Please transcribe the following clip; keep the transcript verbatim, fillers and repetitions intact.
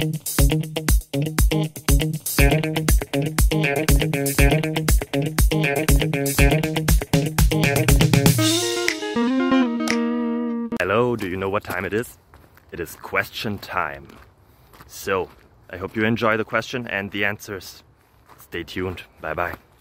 Hello, do you know what time it is? It is question time. So, I hope you enjoy the question and the answers. Stay tuned. Bye bye.